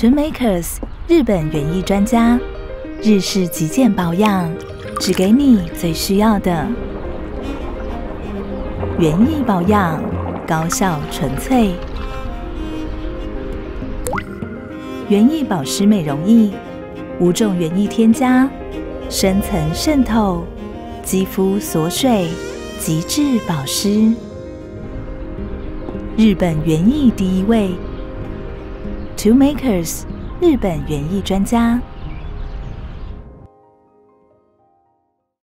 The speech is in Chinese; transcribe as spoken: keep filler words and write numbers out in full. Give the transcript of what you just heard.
Two Makers 日本园艺专家，日式极简保养，只给你最需要的。园艺保养，高效纯粹。园艺保湿美容液，五种园艺添加，深层渗透，肌肤锁水，极致保湿。日本园艺第一位 ，Two Makers 日本园艺专家。